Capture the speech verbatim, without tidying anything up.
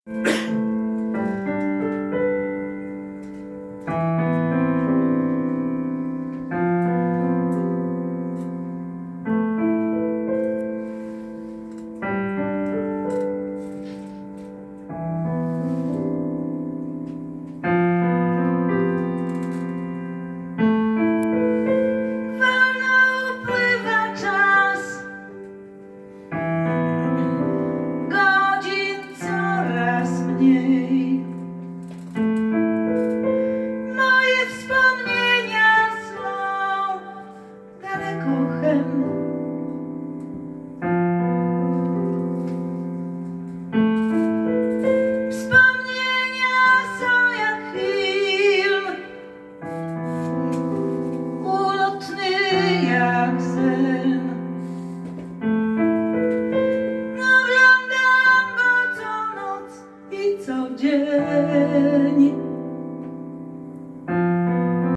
Moje wspomnienia są daleko hen. Wspomnienia są jak film, ulotny jak sen. Oglądam go co noc i co dzień.